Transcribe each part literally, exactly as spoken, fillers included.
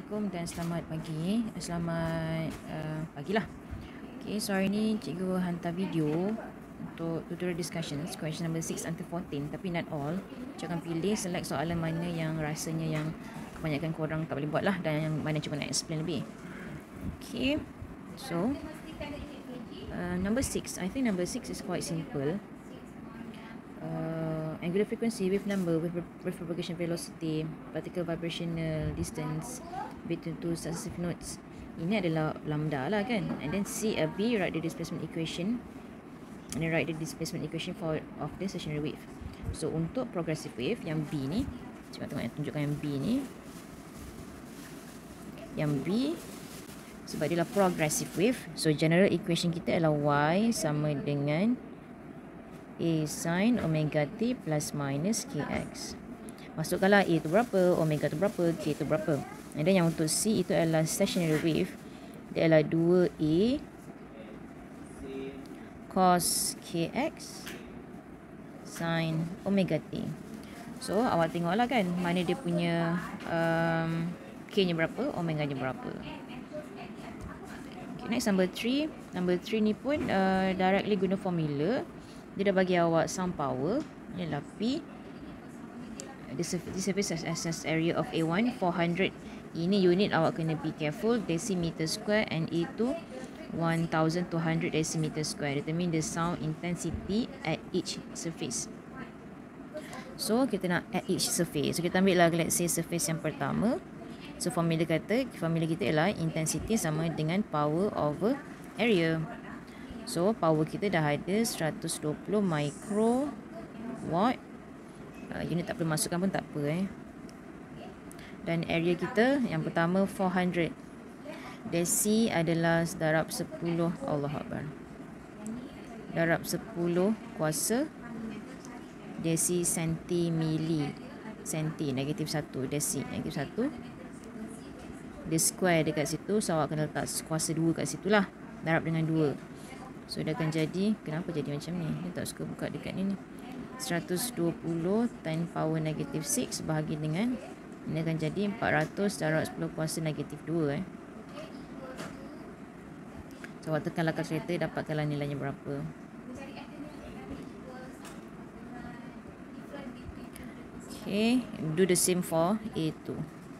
Assalamualaikum dan selamat pagi. Selamat uh, pagilah. Okay, so hari ni cikgu hantar video untuk tutorial discussions question number six until fourteen, tapi not all. Cikgu akan pilih select soalan mana yang rasanya yang kebanyakan korang tak boleh buat lah, dan yang mana cikgu nak explain lebih. Okay, so uh, number six, I think number six is quite simple. Uh, angular frequency, wave number, wave, wave propagation velocity, particle vibrational distance between two successive nodes. Ini adalah lambda lah kan. And then C, A, B, write the displacement equation. And then write the displacement equation for of the stationary wave. So untuk progressive wave yang B ni, cuba tengok, tunjukkan yang B ni. Yang B, sebab dia adalah progressive wave, so general equation kita adalah Y sama dengan A sin omega t plus minus kx. Masukkanlah A itu berapa, omega itu berapa, K itu berapa. And then yang untuk C itu adalah stationary wave. Dia adalah dua A cos kx sin omega t. So awak tengoklah kan, mana dia punya um, K nya berapa, omega nya berapa. Okay, next number three. Number three ni pun uh, directly guna formula. Dia dah bagi awak sound power. Ini adalah P. The surface access area of A one four hundred. Ini unit awak kena be careful. Decimeter square, and A two one thousand two hundred decimeter square. Determine the sound intensity at each surface. So kita nak at each surface. So kita ambil lah, let's say surface yang pertama. So formula kata, formula kita ialah intensity sama dengan power over area. So power kita dah ada seratus dua puluh micro watt. Uh, unit tak perlu masukkan pun tak apa eh. Dan area kita yang pertama four hundred. Desi adalah darab sepuluh. Allahuakbar. Darab sepuluh kuasa desi senti mili. Senti negatif satu, desi negatif satu. Dia square dekat situ, so awak kena letak kuasa dua kat situ lah. Darab dengan dua. So dia akan jadi, kenapa jadi macam ni? Dia tak suka buka dekat ni ni. seratus dua puluh ten power negatif enam bahagi dengan, ini akan jadi empat ratus darab sepuluh kuasa negatif dua eh. So awak tekanlah kalkulator, dapatkanlah nilainya berapa. Okay, do the same for A two.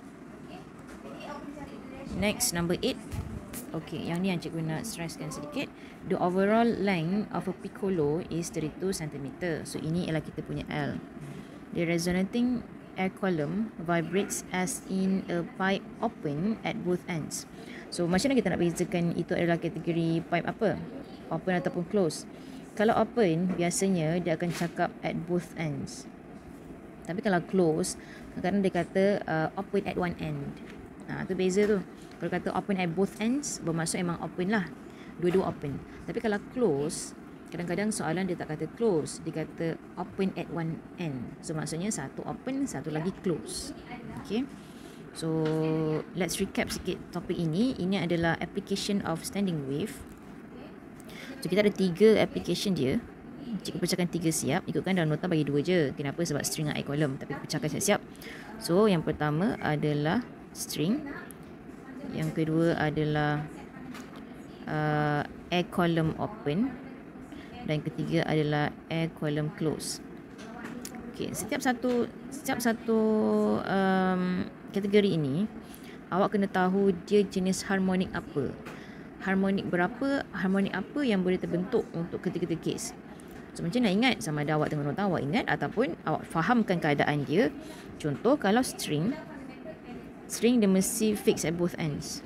Next, number eight. Okay, yang ni yang cikgu nak stresskan sedikit. The overall length of a piccolo is thirty-two centimeter. So ini ialah kita punya L. The resonating air column vibrates as in a pipe open at both ends. So macam mana kita nak bezakan itu adalah kategori pipe apa? Open ataupun close. Kalau open, biasanya dia akan cakap at both ends. Tapi kalau close, kadang dia kata uh, open at one end. Ha, tu beza tu. Kalau kata open at both ends, bermaksud memang open lah. Dua-dua open. Tapi kalau close, kadang-kadang soalan dia tak kata close. Dia kata open at one end. So maksudnya satu open, satu lagi close. Okay. So let's recap sikit topik ini. Ini adalah application of standing wave. So kita ada tiga application dia. Cikgu pecahkan tiga siap. Ikutkan dalam nota bagi dua je. Kenapa? Sebab string dan I column. Tapi pecahkan siap-siap. So yang pertama adalah string. Yang kedua adalah uh, air column open. Dan ketiga adalah air column close. Okay, setiap satu setiap satu um, kategori ini, awak kena tahu dia jenis harmonik apa. Harmonik berapa, harmonik apa yang boleh terbentuk untuk ketiga-ketiga case. So macam nak ingat, sama ada awak tengok nota awak ingat ataupun awak fahamkan keadaan dia. Contoh kalau string, string dia mesti fix at both ends.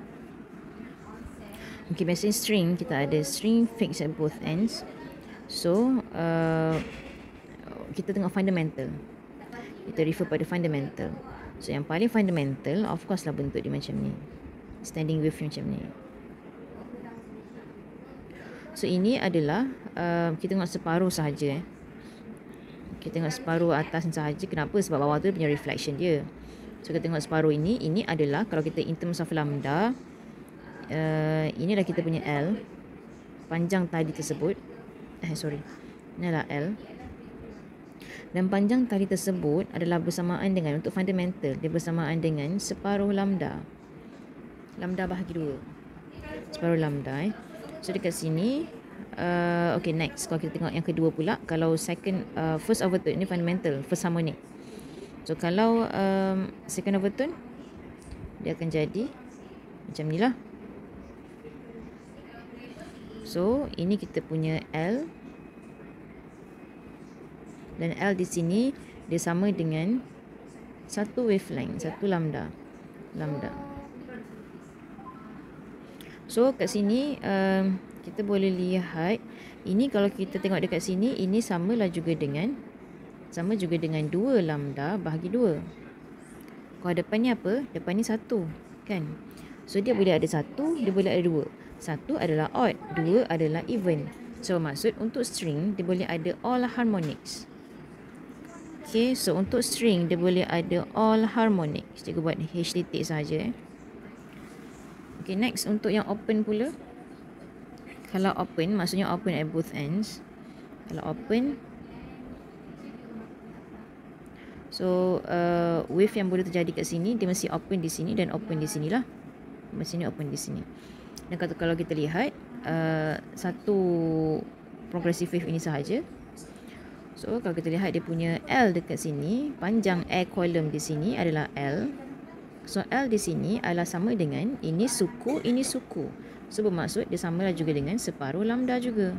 Okay, biasanya string kita ada string fix at both ends. So uh, kita tengok fundamental. Kita refer pada fundamental. So yang paling fundamental, of course lah bentuk dia macam ni. Standing wave macam ni. So ini adalah uh, kita tengok separuh sahaja eh. Kita tengok separuh atas sahaja. Kenapa? Sebab bawah tu punya reflection dia. So kita tengok separuh ini. Ini adalah kalau kita in terms of lambda, uh, ini adalah kita punya L. Panjang tadi tersebut. Eh sorry. Ini adalah L. Dan panjang tali tersebut adalah bersamaan dengan, untuk fundamental, dia bersamaan dengan separuh lambda. Lambda bahagi dua. Separuh lambda eh. So dekat sini, uh, okay next. Kalau kita tengok yang kedua pula, kalau second, uh, first overtone ni fundamental, first harmonic. So kalau um, second overtone, dia akan jadi macam ni lah. So ini kita punya L. Dan L di sini dia sama dengan satu wavelength, satu lambda. Lambda. So kat sini um, kita boleh lihat ini, kalau kita tengok dekat sini, ini samalah juga dengan sama juga dengan dua lambda bahagi dua. Kalau depan ni apa? Depan ni satu, kan? So dia boleh ada satu, dia boleh ada dua. Satu adalah odd, dua adalah even. So maksud untuk string dia boleh ada all harmonics. Okay, so untuk string dia boleh ada all harmonics. Cikgu buat H titik saja. Eh. Okay, next untuk yang open pula. Kalau open, maksudnya open at both ends. Kalau open, so uh, wave yang boleh terjadi kat sini, dia mesti open di sini dan open di sini lah. Mesti ni open di sini. Dan kalau kita lihat, uh, satu progressive wave ini sahaja. So kalau kita lihat dia punya L dekat sini, panjang air column di sini adalah L. So L di sini adalah sama dengan ini suku, ini suku. So bermaksud dia samalah juga dengan separuh lambda juga.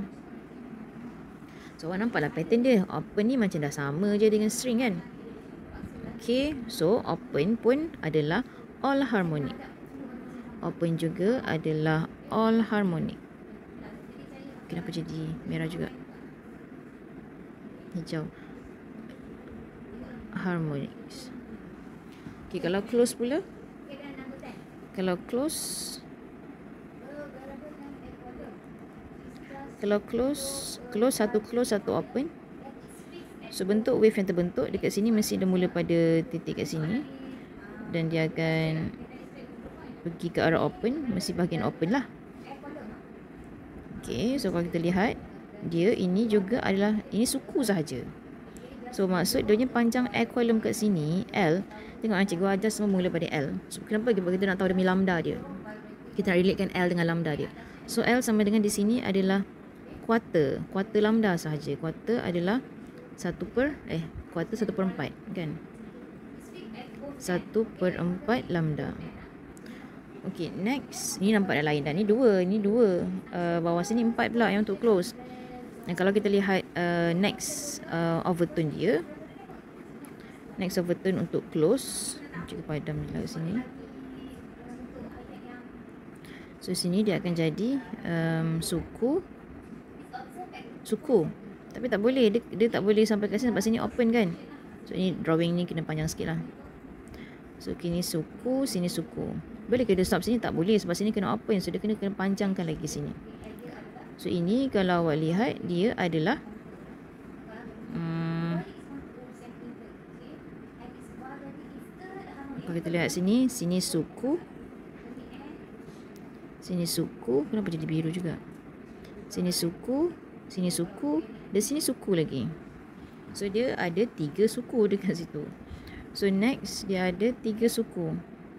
So awak nampaklah pattern dia. Open ni macam dah sama je dengan string kan. Okay, so open pun adalah all harmonic. Open juga adalah all harmonic. Kenapa jadi merah juga? Hijau. Harmonics. Okay, kalau close pula. Kalau close. Kalau close. Close, satu close, satu open. So bentuk wave yang terbentuk dekat sini mesti dia mula pada titik kat sini. Dan dia akan pergi ke arah open. Mesti bahagian open lah. Okay, so kalau kita lihat, dia ini juga adalah, ini suku sahaja. So maksud dia punya panjang air column kat sini, L. Tengok ah, cikgu ajar semua mula pada L. So kenapa kita nak tahu demi lambda dia? Kita nak relatekan L dengan lambda dia. So L sama dengan di sini adalah quarter. Quarter lambda sahaja. Quarter adalah satu per, eh, quarter satu per empat kan? satu per empat lambda. Okay, next. Ni nampak dah lain dah. Ni dua. Ni dua. Uh, bawah sini empat pula yang untuk close. Dan kalau kita lihat uh, next uh, overtone dia. Next overtone untuk close. Cuba padam lah sini. So sini dia akan jadi um, suku. Suku. Tapi tak boleh. Dia, dia tak boleh sampai kat sini. Sebab sini open kan. So ni drawing ni kena panjang sikit lah. So kini suku, sini suku. Boleh ke dia stop sini? Tak boleh sebab sini kena open. So dia kena, kena panjangkan lagi sini. So ini kalau awak lihat dia adalah hmm, kalau kita lihat sini, sini suku. Sini suku. Kenapa jadi biru juga? Sini suku, sini suku, dan sini suku lagi. So dia ada tiga suku dekat situ. So next dia ada tiga suku.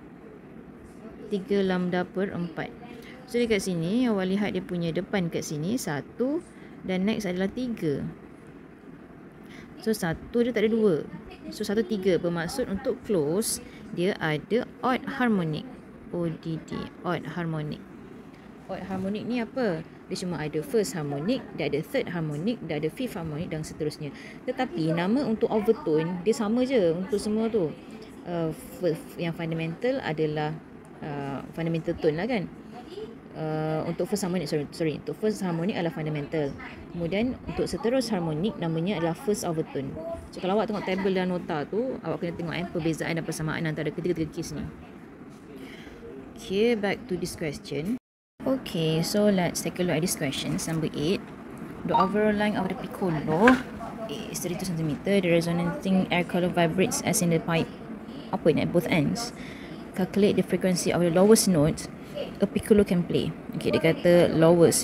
tiga lambda per empat. So dekat sini awak lihat dia punya depan kat sini satu dan next adalah tiga. So satu dia tak ada dua. So satu tiga bermaksud untuk close dia ada odd harmonic. O D D, odd harmonic. Odd harmonic ni apa? Dia cuma ada first harmonic, dia ada third harmonic, dia ada fifth harmonic dan seterusnya. Tetapi nama untuk overtone dia sama je untuk semua tu. Uh, yang fundamental adalah uh, fundamental tone lah kan. Uh, untuk first harmonic, sorry, sorry, untuk first harmonic adalah fundamental. Kemudian untuk seterus harmonic namanya adalah first overtone. So kalau awak tengok tabel dan nota tu, awak kena tengok eh, perbezaan dan persamaan antara ketiga-tiga kes ni. Okay, back to this question. Okay, so let's take a look at this question. Number eight. The overall length of the piccolo is thirty-two centimeters. The resonating air column vibrates as in the pipe open at both ends. Calculate the frequency of the lowest note a piccolo can play. Okay, dia kata lowest note.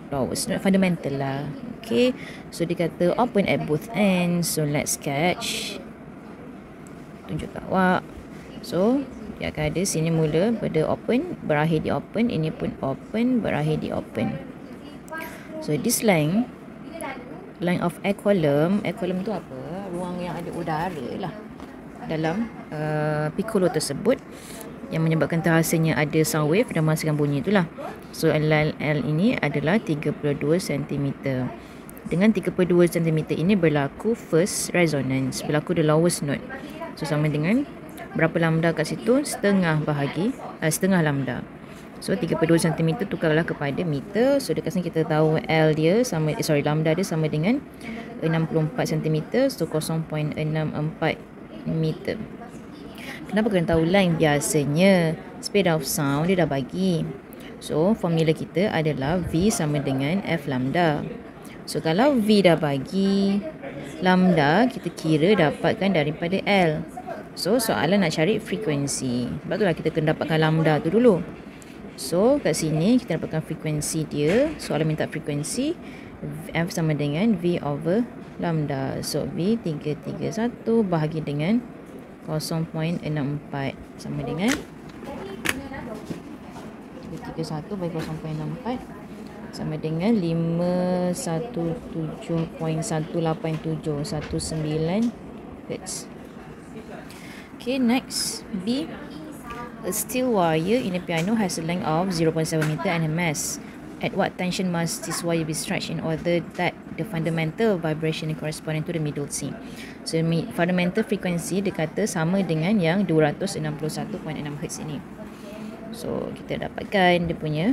lowest node, fundamental lah. Okay, so dia kata open at both ends. So let's sketch. Tunjuk kat awak. So dia akan ada sini mula pada open, berakhir di open. Ini pun open, berakhir di open. So this line, line of air column, air column tu apa? Ruang yang ada udara lah dalam uh, piccolo tersebut, yang menyebabkan terhasanya ada sound wave dan menghasilkan bunyi itulah. So L L ini adalah tiga puluh dua sentimeter. Dengan tiga puluh dua sentimeter ini berlaku first resonance, berlaku the lowest note. So sama dengan berapa lambda kat situ? Setengah bahagi uh, setengah lambda. So tiga puluh dua sentimeter tukarlah kepada meter. So dekat sini kita tahu L dia sama eh, sorry lambda dia sama dengan enam puluh empat sentimeter. So kosong perpuluhan enam empat meter. Kenapa kena tahu line? Biasanya speed of sound dia dah bagi. So formula kita adalah V sama dengan F lambda. So kalau V dah bagi, lambda kita kira dapatkan daripada L. So soalan nak cari frekuensi. Sebab itulah kita kena dapatkan lambda tu dulu. So kat sini kita dapatkan frekuensi dia. Soalan minta frekuensi. F sama dengan V over lambda. So V tiga ratus tiga puluh satu bahagi dengan kosong perpuluhan enam empat sama dengan tiga ratus tiga puluh satu bagi kosong perpuluhan enam empat sama dengan lima ratus tujuh perpuluhan satu lapan tujuh satu sembilan Hertz. Okay, next B. A steel wire in a piano has a length of zero point seven meter and a mass. At what tension must this wire be stretched in order that the fundamental vibration corresponding to the middle C? So fundamental frequency dia kata sama dengan yang dua ratus enam puluh satu perpuluhan enam Hertz ini. So kita dapatkan dia punya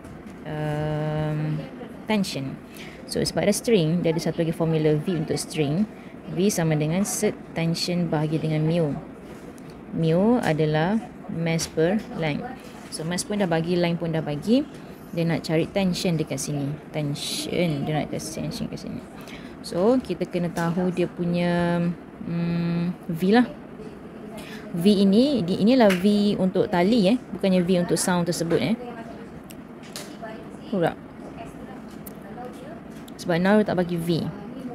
um, tension. So sebab ada string, dia ada satu lagi formula V untuk string. V sama dengan set tension bahagi dengan mu. Mu adalah mass per length. So mass pun dah bagi, line pun dah bagi. Dia nak cari tension dekat sini. Tension. Dia nak kasi tension kat sini. So, kita kena tahu dia punya hmm, V lah. V ini, di, inilah V untuk tali eh. Bukannya V untuk sound tersebut eh. Kurang. Sebab now tak bagi V.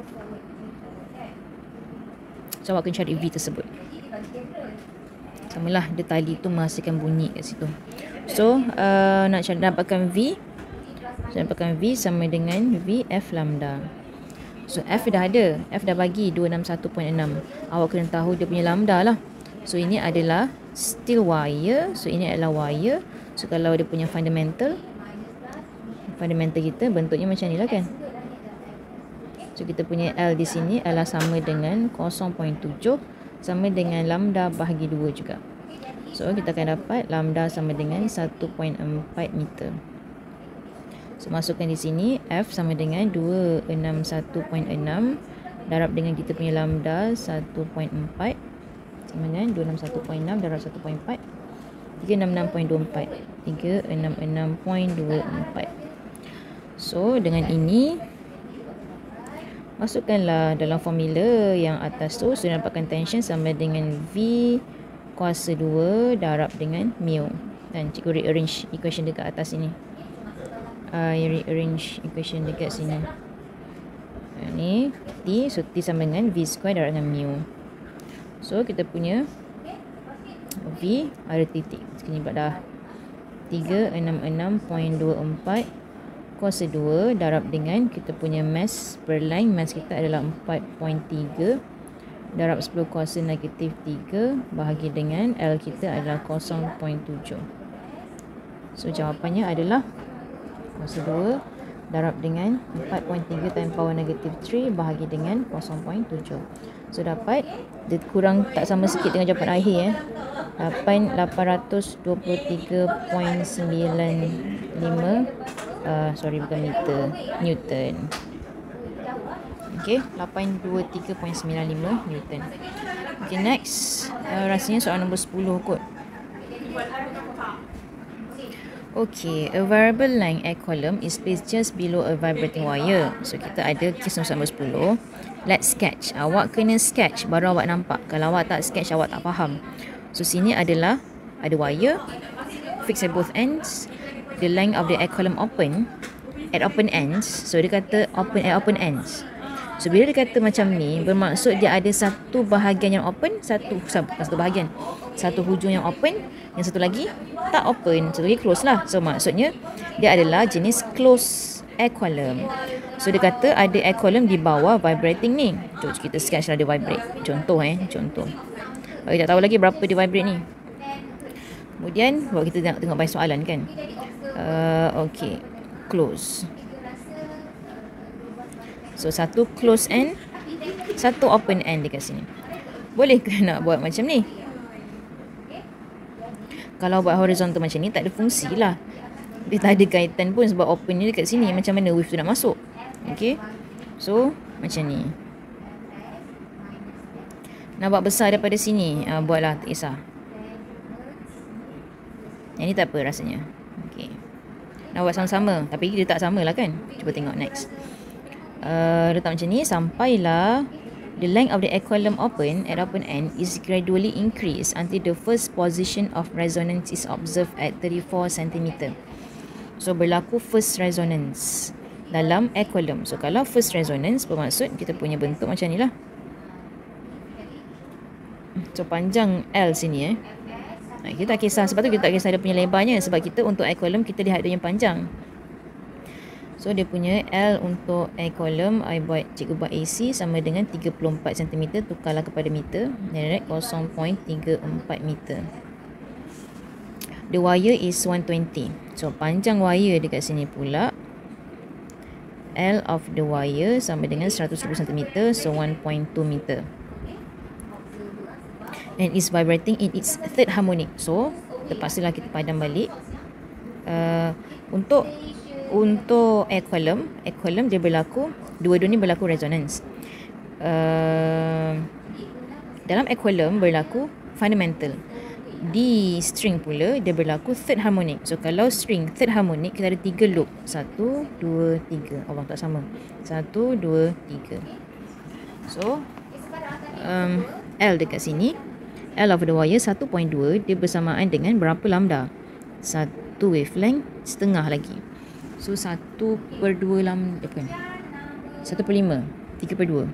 So, awak kena cari V tersebut. Samalah, dia tali tu menghasilkan bunyi kat situ. So, uh, nak cari dapatkan V. So, dapatkan V sama dengan V F lambda. So, F dah ada. F dah bagi dua ratus enam puluh satu perpuluhan enam. Awak kena tahu dia punya lambda lah. So, ini adalah steel wire. So, ini adalah wire. So, kalau dia punya fundamental. Fundamental kita bentuknya macam ni lah kan. So, kita punya L di sini adalah sama dengan kosong perpuluhan tujuh. Sama dengan lambda bahagi dua juga. So, kita akan dapat lambda sama dengan satu perpuluhan empat meter. So, masukkan di sini. F sama dengan dua ratus enam puluh satu perpuluhan enam. Darab dengan kita punya lambda satu perpuluhan empat. Sama dengan dua ratus enam puluh satu perpuluhan enam darab satu perpuluhan empat. tiga ratus enam puluh enam perpuluhan dua empat. tiga ratus enam puluh enam perpuluhan dua empat. So, dengan ini masukkanlah dalam formula yang atas tu. So, dapatkan tension sama dengan V kuasa dua darab dengan mu. Dan cikgu rearrange equation dekat atas sini. Uh, rearrange equation dekat sini. Uh, ni T. So, T sama dengan V square darab dengan mu. So, kita punya V ada titik. Sekejap sebab dah tiga ratus enam puluh enam perpuluhan dua empat kuasa dua darab dengan kita punya mass per line. Mass kita adalah empat perpuluhan tiga. Darab sepuluh kuasa negatif tiga bahagi dengan L kita adalah kosong perpuluhan tujuh. So, jawapannya adalah kuasa dua darab dengan empat perpuluhan tiga times power negatif tiga bahagi dengan kosong perpuluhan tujuh. So, dapat, dia kurang tak sama sikit dengan jawapan akhir eh. lapan ratus dua puluh tiga perpuluhan sembilan lima uh, sorry bukan meter, Newton. Okay, lapan ratus dua puluh tiga perpuluhan sembilan lima Newton. Okay, next. Uh, rasanya soalan nombor sepuluh kot. Okay, a variable length air column is placed just below a vibrating wire. So, kita ada kes nombor sepuluh. Let's sketch. Awak kena sketch baru awak nampak. Kalau awak tak sketch, awak tak faham. So, sini adalah ada wire. Fix at both ends. The length of the air column open. at open ends. So dia kata open at open ends. So bila dia kata macam ni, bermaksud dia ada satu bahagian yang open, satu satu bahagian, satu hujung yang open, yang satu lagi tak open, satu lagi close lah. So maksudnya dia adalah jenis close air column. So dia kata ada air column di bawah vibrating ni. Jom kita sketch lah dia vibrate. Contoh eh, contoh. Bagi tak tahu lagi berapa dia vibrate ni. Kemudian buat kita tengok, tengok banyak soalan kan. Uh, okay, close. So satu close end, satu open end dekat sini. Boleh ke nak buat macam ni? Kalau buat horizontal macam ni tak ada fungsi lah. Dia tak ada kaitan pun sebab open ni dekat sini. Macam mana wave tu nak masuk? Okay. So macam ni. Nak buat besar daripada sini, uh, buatlah, tak kisah. Yang ni tak apa rasanya. Okay. Nak buat sama-sama, tapi dia tak sama lah kan. Cuba tengok next. Uh, letak macam ni, sampailah the length of the air column open at open end is gradually increased until the first position of resonance is observed at thirty-four centimeter. So berlaku first resonance dalam air column. So kalau first resonance bermaksud kita punya bentuk macam ni lah. So panjang L sini eh. Nah, kita tak kisah, sebab tu kita tak kisah dia punya lebarnya, sebab kita untuk air column kita lihat dia yang panjang. So dia punya L untuk air column, I buat, cikgu buat A C sama dengan tiga puluh empat sentimeter, tukarlah kepada meter, dan kosong perpuluhan tiga empat meter. The wire is one twenty. So panjang wire dekat sini pula, L of the wire sama dengan seratus ribu sentimeter, so one point two meter. And is vibrating in its third harmonic. So terpaksalah kita padam balik. Uh, untuk Untuk air column, air column dia berlaku, dua-dua ni berlaku resonance. Uh, dalam air column berlaku fundamental. Di string pula dia berlaku third harmonic. So kalau string third harmonic kita ada tiga loop. Satu, dua, tiga. Allah tak sama. Satu, dua, tiga. So um, L dekat sini, L of the wire satu perpuluhan dua, dia bersamaan dengan berapa lambda? Satu wavelength setengah lagi. So satu per dua lambda, bukan, satu per lima, tiga per dua,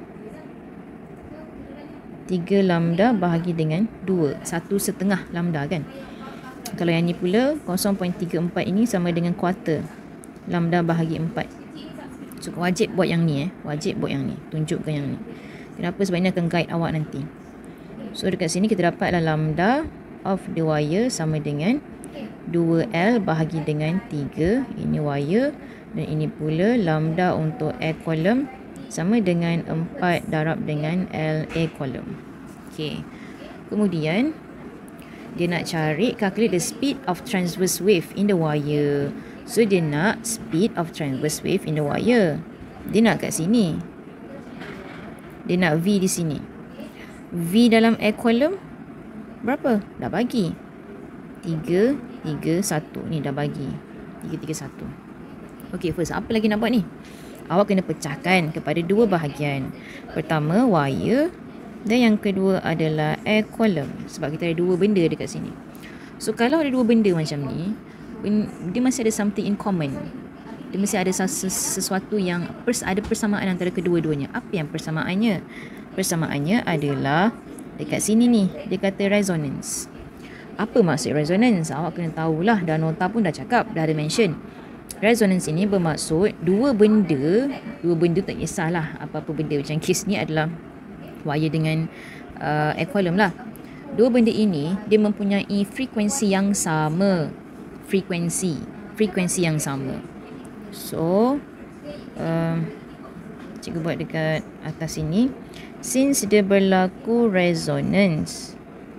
tiga lambda bahagi dengan dua, satu setengah lambda kan. Kalau yang ni pula kosong perpuluhan tiga empat ini sama dengan quarter, lambda bahagi empat. So wajib buat yang ni eh, wajib buat yang ni, tunjukkan yang ni. Kenapa? Sebab ini akan guide awak nanti. So dekat sini kita dapatlah lambda of the wire sama dengan dua L bahagi dengan tiga. Ini wire. Dan ini pula lambda untuk air column sama dengan empat darab dengan L air column. Okay. Kemudian dia nak cari, calculate the speed of transverse wave in the wire. So dia nak speed of transverse wave in the wire. Dia nak kat sini. Dia nak V di sini. V dalam air column berapa? Dah bagi. tiga, tiga, satu. Ni dah bagi. tiga, tiga, satu. Okay, first. Apa lagi nak buat ni? Awak kena pecahkan kepada dua bahagian. Pertama, wire. Dan yang kedua adalah air column. Sebab kita ada dua benda dekat sini. So, kalau ada dua benda macam ni, dia masih ada something in common. Dia mesti ada sesuatu yang pers ada persamaan antara kedua-duanya. Apa yang persamaannya? Persamaannya adalah dekat sini ni. Dia kata resonance. Apa maksud resonance? Awak kena tahulah. Dan nota pun dah cakap, dah ada mention. Resonance ini bermaksud dua benda, dua benda tak kisahlah apa-apa benda. Macam kes ni adalah wire dengan uh, air column lah. Dua benda ini, dia mempunyai frekuensi yang sama. Frekuensi. Frekuensi yang sama. So, uh, cikgu buat dekat atas sini. Since dia berlaku resonance,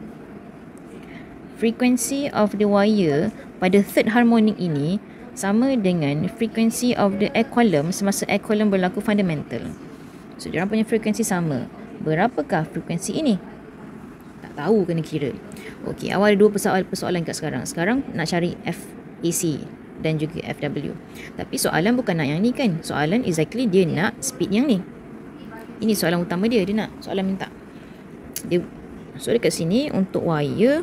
frekuensi of the wire pada third harmonic ini sama dengan frekuensi of the air column semasa air column berlaku fundamental. So, diorang punya frekuensi sama. Berapakah frekuensi ini? Tak tahu, kena kira. Okey, awal ada dua persoalan, persoalan kat sekarang. Sekarang nak cari F A C dan juga F W. Tapi soalan bukan nak yang ni kan. Soalan exactly dia nak speed yang ni. Ini soalan utama dia. Dia nak soalan minta. Dia, so dekat sini untuk wire.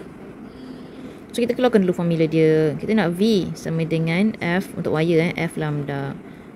So kita keluarkan dulu formula dia. Kita nak V sama dengan F untuk wire eh, F lambda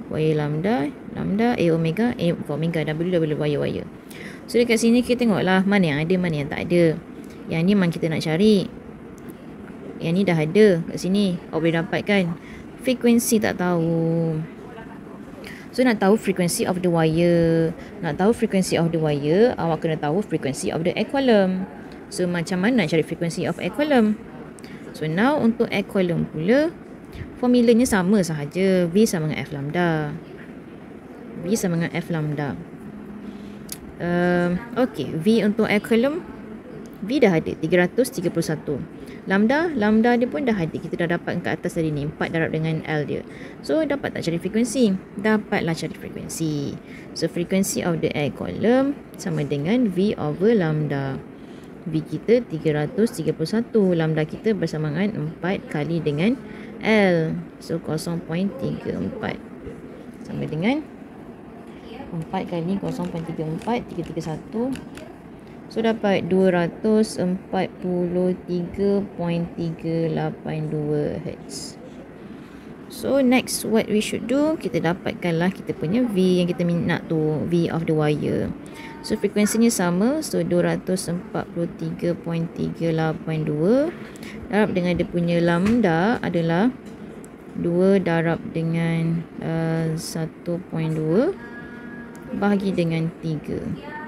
wire lambda, lambda, A omega, A omega, W, W, wire-wire. So dekat sini kita tengoklah mana yang ada, mana yang tak ada. Yang ni memang kita nak cari. Yang ni dah ada kat sini. Awak boleh dapatkan. Frekuensi tak tahu. So nak tahu frequency of the wire. Nak tahu frequency of the wire, awak kena tahu frequency of the egg column. So macam mana nak cari frequency of egg column? So now untuk egg column pula, formulanya sama sahaja. V sama dengan F lambda. V sama dengan F lambda. Um, okay, V untuk egg column, V dah ada, tiga ratus tiga puluh satu. Lambda, lambda dia pun dah ada. Kita dah dapat kat atas tadi ni, empat darab dengan L dia. So, dapat tak cari frekuensi? Dapatlah cari frekuensi. So, frequency of the egg column sama dengan V over lambda. V kita tiga ratus tiga puluh satu. Lambda kita bersama dengan empat kali dengan L. So, kosong perpuluhan tiga empat. Sama dengan empat kali kosong perpuluhan tiga empat, tiga ratus tiga puluh satu. So dapat dua ratus empat puluh tiga perpuluhan tiga lapan dua Hertz. So next what we should do, kita dapatkanlah kita punya V yang kita nak tu, V of the wire. So frekuensinya sama, so dua ratus empat puluh tiga perpuluhan tiga lapan dua darab dengan dia punya lambda adalah dua darab dengan uh, satu perpuluhan dua bahagi dengan tiga.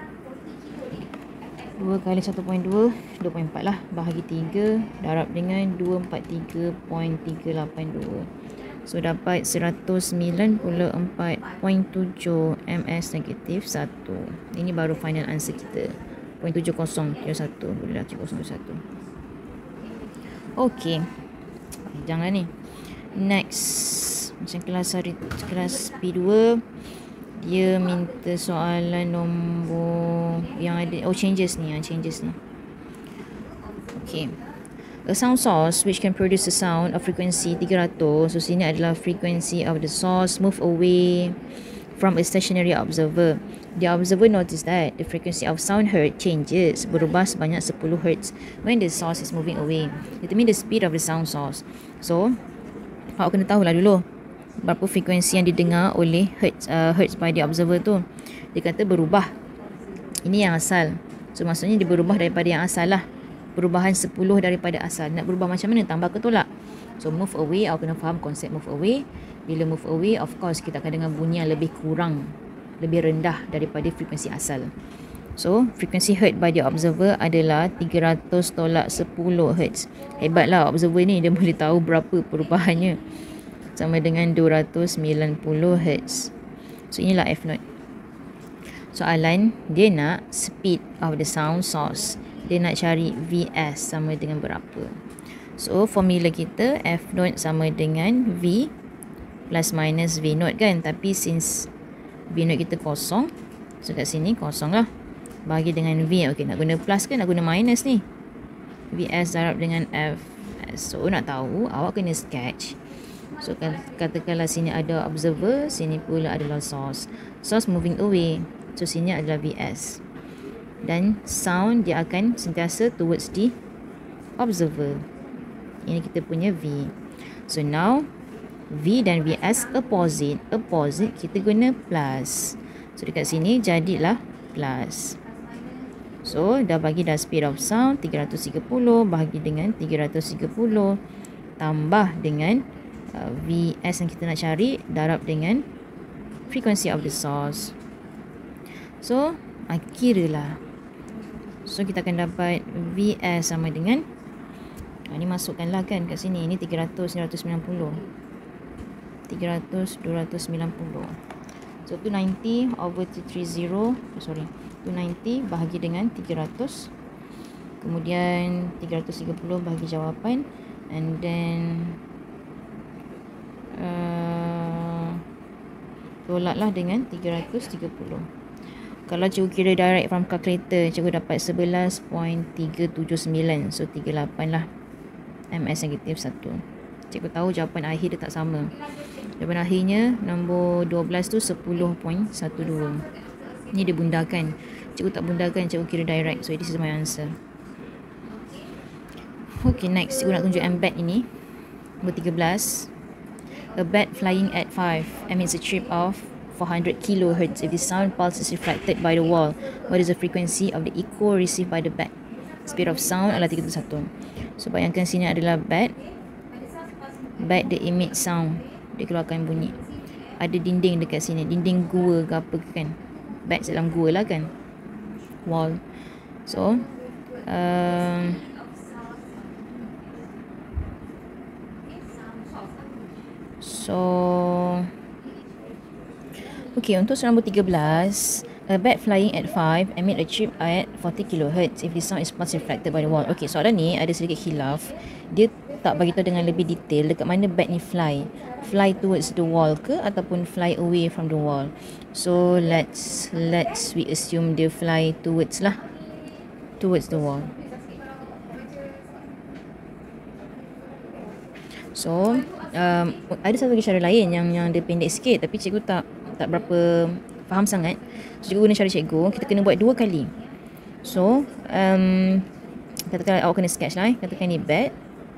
dua kali satu perpuluhan dua, dua perpuluhan empat lah. Bahagi tiga, darab dengan dua ratus empat puluh tiga perpuluhan tiga lapan dua. So, dapat seratus sembilan puluh empat perpuluhan tujuh ms negatif satu. Ini baru final answer kita. zero perpuluhan tujuh kosong tujuh satu. Bolehlah tujuh kosong tujuh satu. Okay. Jangan ni. Next. Macam kelas hari, kelas P dua. Dia minta soalan nombor yang ada, oh changes ni, yang changes ni. Okay. A sound source which can produce a sound of frequency tiga ratus. So sini adalah frequency of the source move away from a stationary observer. The observer notice that the frequency of sound heard changes, berubah sebanyak sepuluh hertz when the source is moving away. Itu mean the speed of the sound source. So, awak kena tahulah dulu berapa frekuensi yang didengar oleh hertz, uh, hertz by the observer tu. Dia kata berubah. Ini yang asal. So maksudnya dia berubah daripada yang asal lah. Perubahan sepuluh daripada asal. Nak berubah macam mana? Tambah ke tolak? So move away, awak kena faham konsep move away. Bila move away, of course kita akan dengar bunyi yang lebih kurang, lebih rendah daripada frekuensi asal. So frekuensi heard by the observer adalah tiga ratus tolak sepuluh hertz. Hebatlah observer ni, dia boleh tahu berapa perubahannya. Sama dengan dua ratus sembilan puluh hertz. So inilah F note. Soalan dia nak speed of the sound source. Dia nak cari V S sama dengan berapa. So formula kita F note sama dengan V plus minus V note kan. Tapi since V note kita kosong, so kat sini kosong lah. Bagi dengan V. Okay, nak guna plus ke nak guna minus ni? V S darab dengan F S. So nak tahu, awak kena sketch. So katakanlah sini ada observer, sini pula adalah source. Source moving away. So sini adalah V S. Dan sound dia akan sentiasa towards the observer. Ini kita punya V. So now V dan V S opposite. Opposite kita guna plus. So dekat sini jadilah plus. So dah bagi dah speed of sound tiga ratus tiga puluh bahagi dengan tiga ratus tiga puluh tambah dengan Uh, V S yang kita nak cari darab dengan frequency of the source. So, uh, kira lah. So, kita akan dapat V S sama dengan uh, ni masukkanlah kan kat sini. Ini tiga ratus, dua ratus sembilan puluh. tiga ratus, dua ratus sembilan puluh. So, two ninety over two thirty. Oh, sorry. two ninety bahagi dengan tiga ratus. Kemudian tiga ratus tiga puluh bahagi jawapan. And then Uh, tolaklah dengan tiga ratus tiga puluh. Kalau cikgu kira direct from calculator, cikgu dapat sebelas perpuluhan tiga tujuh sembilan. So tiga puluh lapan lah ms negatif satu. Cikgu tahu jawapan akhir dia tak sama. Jawapan akhirnya nombor dua belas tu sepuluh perpuluhan satu dua. Ni dia bundakan. Cikgu tak bundakan, cikgu kira direct. So this is my answer. Okay, next cikgu nak tunjuk embed ini. Nombor tiga belas. A bat flying at five emits a trip of four hundred kilohertz. If the sound pulse is reflected by the wall, what is the frequency of the echo received by the bat? Speed of sound adalah tiga puluh satu. So bayangkan sini adalah bat. Bat dia emit sound. Dia keluarkan bunyi. Ada dinding dekat sini. Dinding gua ke apa kan. Bat dalam gua lah kan. Wall. So um, So okay, untuk soalan nombor tiga belas, a bat flying at five emit a chip at forty kilohertz if the sound is pulse reflected by the wall. Okay, soalan ni ada sedikit khilaf. Dia tak beritahu dengan lebih detail dekat mana bat ni fly. Fly towards the wall ke ataupun fly away from the wall. So let's let's we assume dia fly towards lah. Towards the wall. So um, ada satu lagi cara lain yang yang dia pendek sikit tapi cikgu tak tak berapa faham sangat. So cikgu guna cara cikgu, kita kena buat dua kali. So um, katakan awak kena sketch lah eh. Katakan ni bat.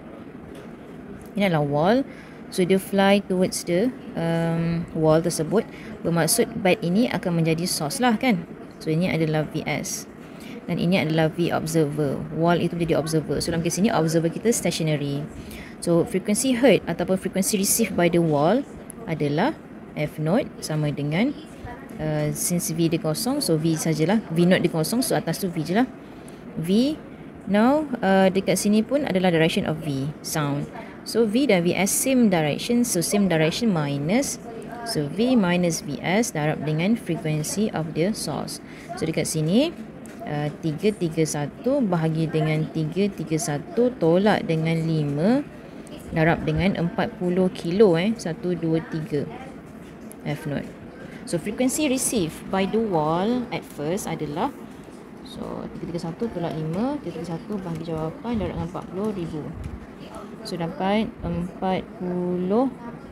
Ini adalah wall. So dia fly towards the um, wall tersebut. Bermaksud bat ini akan menjadi source lah kan. So ini adalah V S. Dan ini adalah V observer. Wall itu menjadi observer. So dalam kes ini observer kita stationary. So frequency heard ataupun frequency received by the wall adalah F naught sama dengan uh, since V dia kosong, so V sajalah. V naught dia kosong, so atas tu V je lah. V. Now uh, dekat sini pun adalah direction of V sound. So V dan V S same direction, so same direction minus. So V minus V S darab dengan frequency of the source. So dekat sini uh, tiga tiga satu bahagi dengan tiga tiga satu tolak dengan lima darab dengan empat puluh kilo eh satu dua tiga F naught. So frequency received by the wall at first adalah, so tiga tiga satu tolak lima, tiga tiga satu bahagi jawapan darab dengan empat puluh ribu. So dapat empat puluh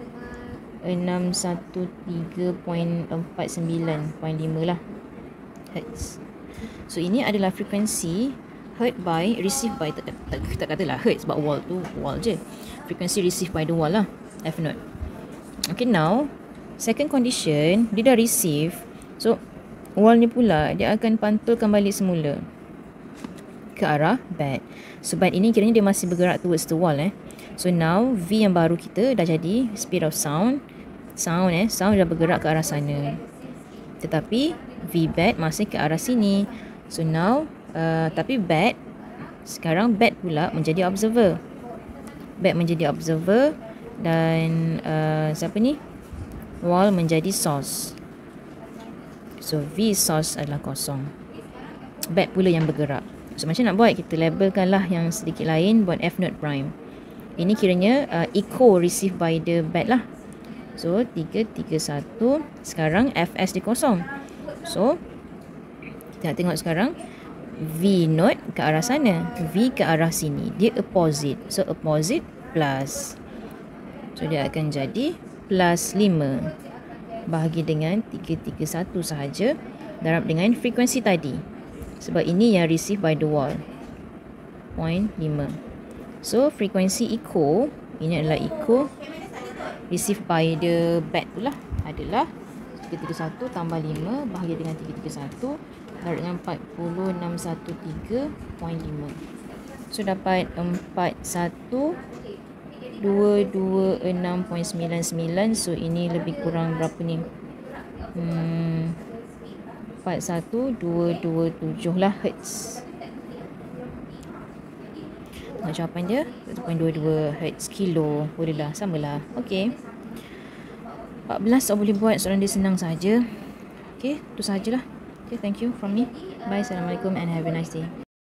enam satu tiga perpuluhan empat sembilan perpuluhan lima lah hertz. So ini adalah frekuensi heard by, received by, tak, tak, tak katalah heard sebab wall tu wall je. Frequency received by the wall lah, F naught. Okay, now second condition, dia dah receive. So wall ni pula dia akan pantulkan balik semula ke arah bat. So bat ini kiranya dia masih bergerak towards the wall eh. So now V yang baru kita dah jadi speed of sound. Sound eh, sound dah bergerak ke arah sana. Tetapi V bat masih ke arah sini. So now uh, tapi bat sekarang bat pula menjadi observer. Bat menjadi observer dan uh, siapa ni? Wall menjadi source. So V source adalah kosong. Bat pula yang bergerak. So macam nak buat, kita labelkanlah yang sedikit lain buat F naught prime. Ini kiranya uh, echo received by the bat lah. So tiga tiga satu. Sekarang F S dia kosong. So kita nak tengok sekarang V naught ke arah sana, V ke arah sini. Dia opposite. So opposite plus. So dia akan jadi plus lima bahagi dengan tiga tiga satu sahaja darab dengan frekuensi tadi. Sebab ini yang receive by the wall. zero point lima. So frekuensi echo, ini adalah echo received by the bat tu lah, adalah tiga tiga satu tambah lima bahagi dengan tiga tiga satu darab dengan empat puluh enam satu tiga perpuluhan lima. So dapat empat satu dua dua enam perpuluhan sembilan sembilan. So ini lebih kurang berapa ni? Hmm, empat satu dua dua tujuh lah hertz. Tengok jawapan dia, satu perpuluhan dua dua hertz kilo. Boleh lah, samalah. Okay, empat belas awak boleh buat, soalan dia senang saja. Okay, itu sahajalah. Okay, thank you from me. Bye, Assalamualaikum and have a nice day.